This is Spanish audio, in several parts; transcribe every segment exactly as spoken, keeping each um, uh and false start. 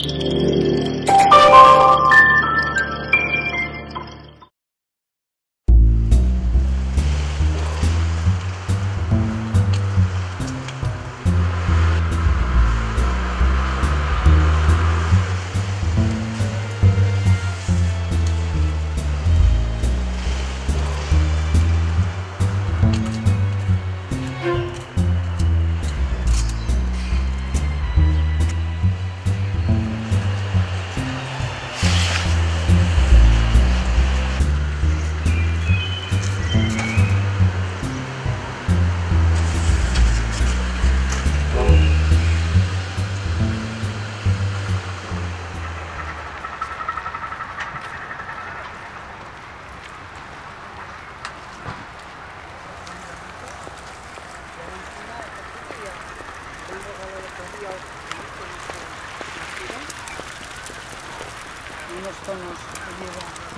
Unos tonos lleva.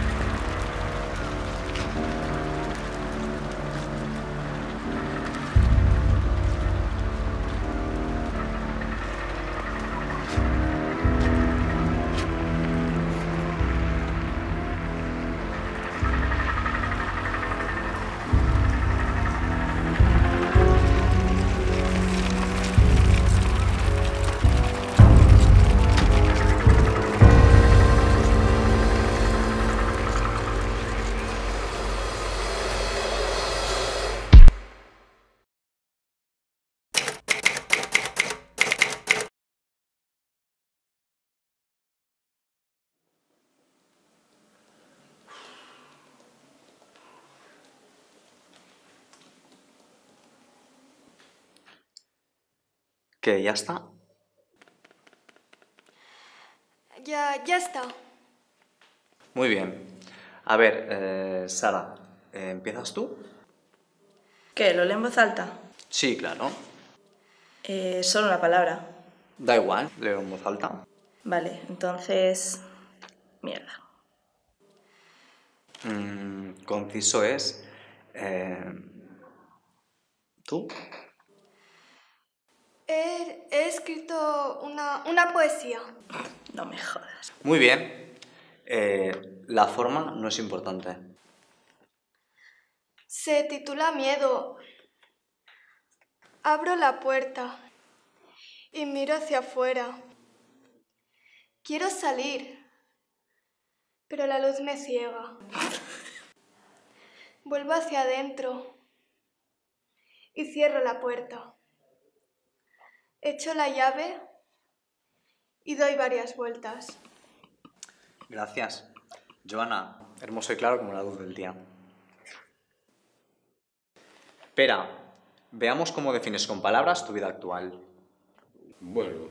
¿Qué? ¿Ya está? Ya, ya está. Muy bien. A ver, eh, Sara, eh, ¿empiezas tú? ¿Qué? ¿Lo leo en voz alta? Sí, claro. Eh, solo una palabra. Da igual, leo en voz alta. Vale, entonces... Mierda. Mm, conciso es... Eh, ¿Tú? He, he escrito una, una poesía. No me jodas. Muy bien. Eh, la forma no es importante. Se titula Miedo. Abro la puerta y miro hacia afuera. Quiero salir, pero la luz me ciega. Vuelvo hacia adentro y cierro la puerta. Echo la llave y doy varias vueltas. Gracias. Joana, hermoso y claro como la luz del día. Espera, veamos cómo defines con palabras tu vida actual. Bueno,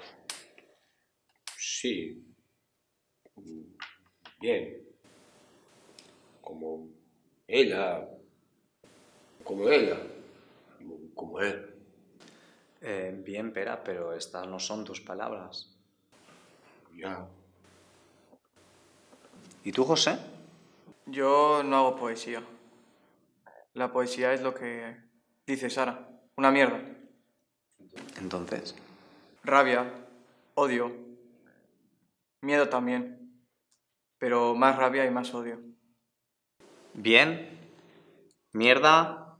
sí, bien, como ella, como ella, como él. Eh, bien, Pera, pero estas no son tus palabras. Ya. ¿Y tú, José? Yo no hago poesía. La poesía es lo que dice Sara. Una mierda. Entonces, Rabia, odio, miedo también. Pero más rabia y más odio. bien, mierda,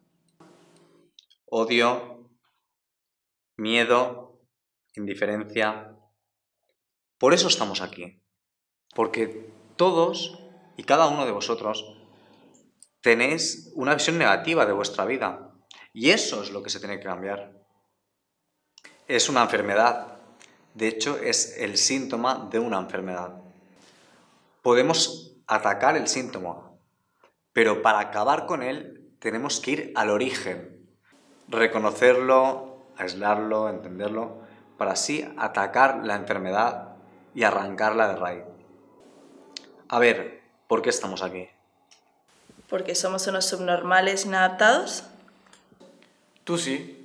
odio, miedo, indiferencia. Por eso estamos aquí. Porque todos y cada uno de vosotros tenéis una visión negativa de vuestra vida. Y eso es lo que se tiene que cambiar. Es una enfermedad. De hecho, es el síntoma de una enfermedad. Podemos atacar el síntoma, pero para acabar con él tenemos que ir al origen. Reconocerlo, aislarlo, entenderlo, para así atacar la enfermedad y arrancarla de raíz. A ver, ¿por qué estamos aquí? ¿Porque somos unos subnormales inadaptados? Tú sí.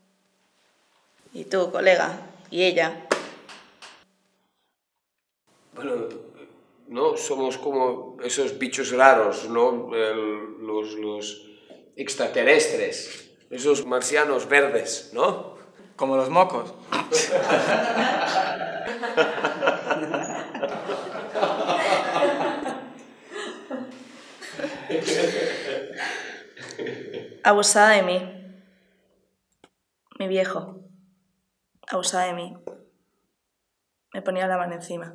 Y tú, colega. Y ella. Bueno, no, somos como esos bichos raros, ¿no? El- los, los extraterrestres, esos marcianos verdes, ¿no? Como los mocos. Abusaba de mí. Mi viejo. Abusaba de mí. Me ponía la mano encima.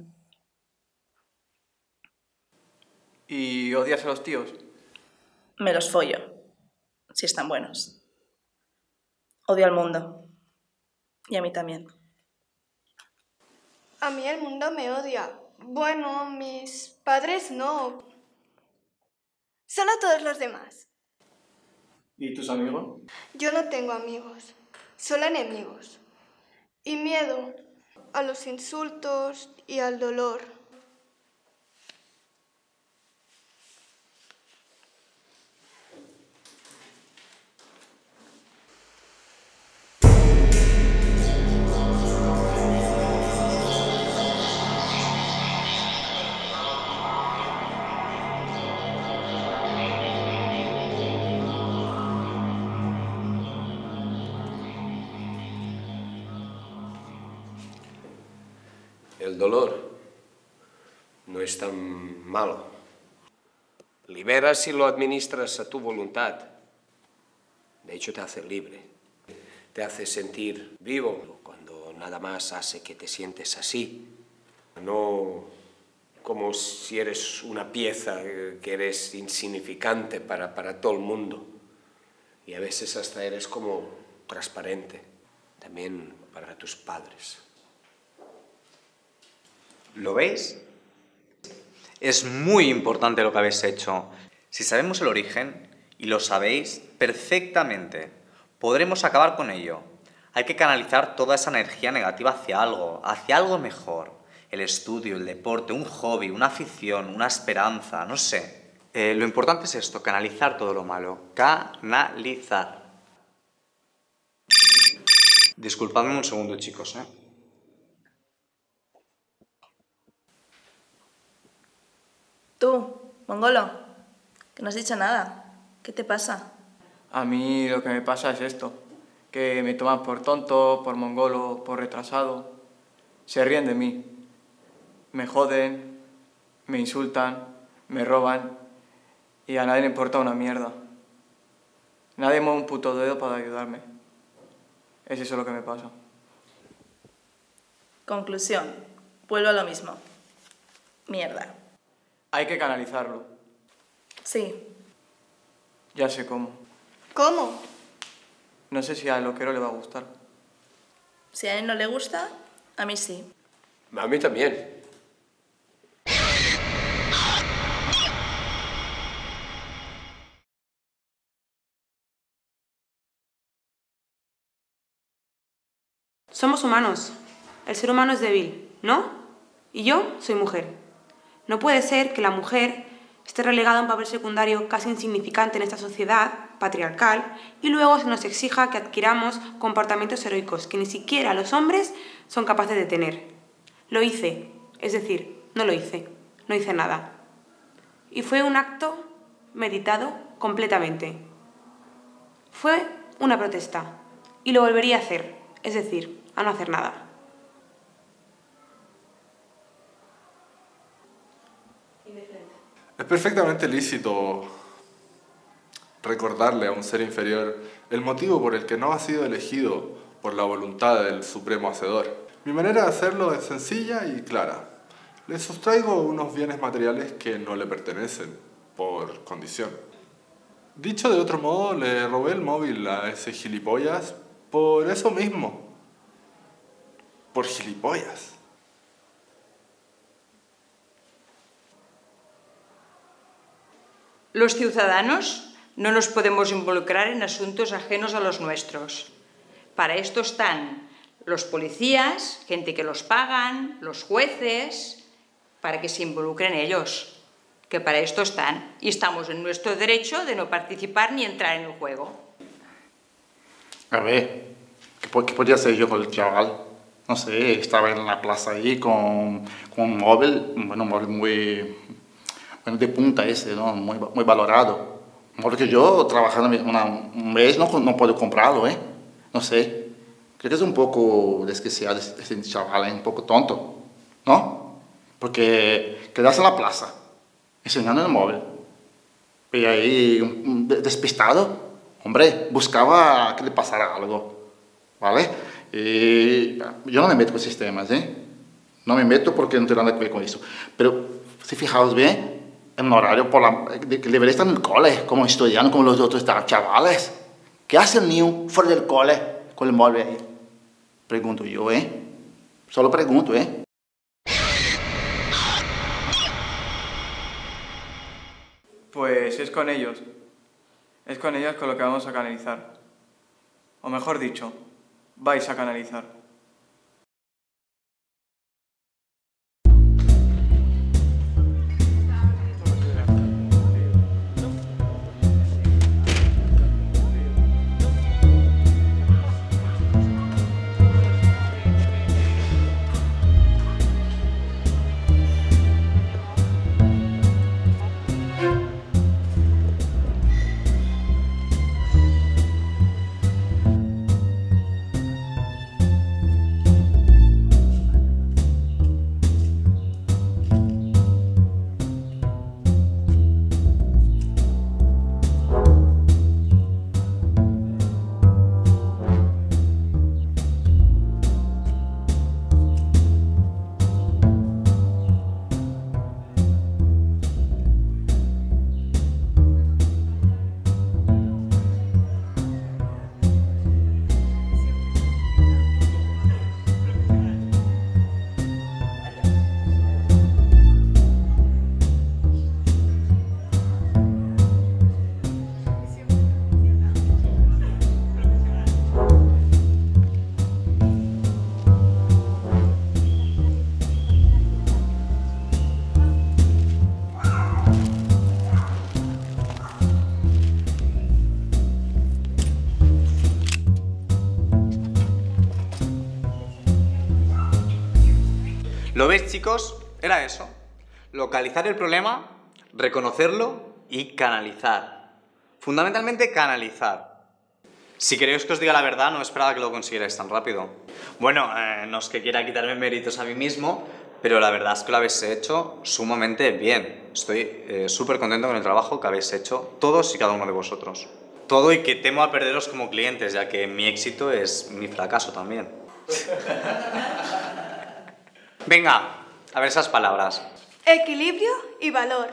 ¿Y odias a los tíos? Me los follo, si están buenos. Odio al mundo. Y a mí también. A mí el mundo me odia. Bueno, mis padres no. Solo todos los demás. ¿Y tus amigos? Yo no tengo amigos, solo enemigos. Y miedo a los insultos y al dolor. El dolor no es tan malo. Liberas y lo administras a tu voluntad. De hecho, te hace libre. Te hace sentir vivo cuando nada más hace que te sientes así. No como si eres una pieza que eres insignificante para, para todo el mundo. Y a veces hasta eres como transparente. También para tus padres. ¿Lo veis? Es muy importante lo que habéis hecho. Si sabemos el origen, y lo sabéis perfectamente, podremos acabar con ello. Hay que canalizar toda esa energía negativa hacia algo, hacia algo mejor. El estudio, el deporte, un hobby, una afición, una esperanza, no sé. Eh, lo importante es esto, canalizar todo lo malo. Canalizar. Disculpadme un segundo, chicos, ¿eh? Tú, mongolo, que no has dicho nada. ¿Qué te pasa? A mí lo que me pasa es esto, que me toman por tonto, por mongolo, por retrasado. Se ríen de mí. Me joden, me insultan, me roban y a nadie le importa una mierda. Nadie mueve un puto dedo para ayudarme. Es eso lo que me pasa. Conclusión. Vuelvo a lo mismo. Mierda. Hay que canalizarlo. Sí. Ya sé cómo. ¿Cómo? No sé si a Loquero le va a gustar. Si a él no le gusta, a mí sí. A mí también. Somos humanos. El ser humano es débil, ¿no? Y yo soy mujer. No puede ser que la mujer esté relegada a un papel secundario casi insignificante en esta sociedad patriarcal y luego se nos exija que adquiramos comportamientos heroicos que ni siquiera los hombres son capaces de tener. Lo hice, es decir, no lo hice, no hice nada. Y fue un acto meditado completamente. Fue una protesta y lo volvería a hacer, es decir, a no hacer nada. Es perfectamente lícito recordarle a un ser inferior el motivo por el que no ha sido elegido por la voluntad del Supremo Hacedor. Mi manera de hacerlo es sencilla y clara. Le sustraigo unos bienes materiales que no le pertenecen, por condición. Dicho de otro modo, le robé el móvil a ese gilipollas por eso mismo. Por gilipollas. Los ciudadanos no nos podemos involucrar en asuntos ajenos a los nuestros. Para esto están los policías, gente que los pagan, los jueces, para que se involucren ellos, que para esto están. Y estamos en nuestro derecho de no participar ni entrar en el juego. A ver, ¿qué, qué podía hacer yo con el chaval? No sé, estaba en la plaza ahí con, con un móvil, bueno, un móvil muy... Bueno, de punta ese, ¿no? Muy, muy valorado. Porque yo, trabajando una, un mes, no, no puedo comprarlo, ¿eh? No sé. Creo que es un poco desquiciado ese chaval, ¿eh? Un poco tonto, ¿no? Porque quedarse en la plaza, enseñando el móvil, y ahí un, un despistado, Hombre, buscaba que le pasara algo, ¿vale? Y yo no me meto con sistemas, ¿eh? No me meto porque no tengo nada que ver con eso. Pero si fijaos bien, en un horario por la, de, que debería estar en el cole, como estudiando, como los otros chavales. ¿Qué hace el niño fuera del cole con el móvil ahí? Pregunto yo, ¿eh? Solo pregunto, ¿eh? Pues es con ellos. Es con ellos con lo que vamos a canalizar. O mejor dicho, vais a canalizar. ¿Lo veis, chicos? Era eso. Localizar el problema, reconocerlo y canalizar. Fundamentalmente canalizar. Si queréis que os diga la verdad, no esperaba que lo consiguierais tan rápido. Bueno, eh, no es que quiera quitarme méritos a mí mismo, pero la verdad es que lo habéis hecho sumamente bien. Estoy eh, súper contento con el trabajo que habéis hecho todos y cada uno de vosotros. Todo, y que temo a perderos como clientes, ya que mi éxito es mi fracaso también. Venga, a ver esas palabras. Equilibrio y valor.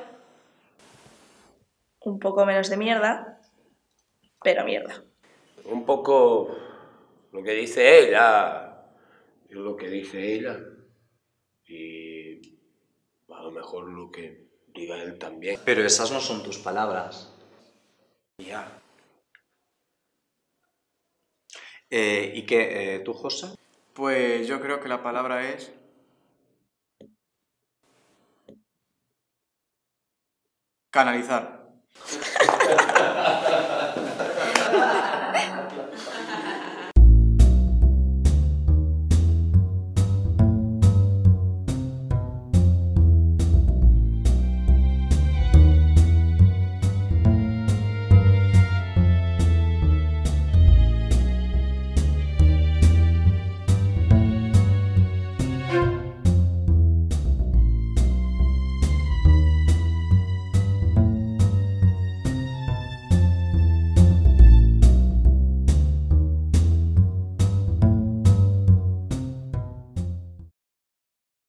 Un poco menos de mierda, pero mierda. Un poco lo que dice ella, y lo que dice ella, y a lo mejor lo que diga él también. Pero esas no son tus palabras. Ya. Eh, ¿Y qué, eh, tú, José? Pues yo creo que la palabra es... canalizar.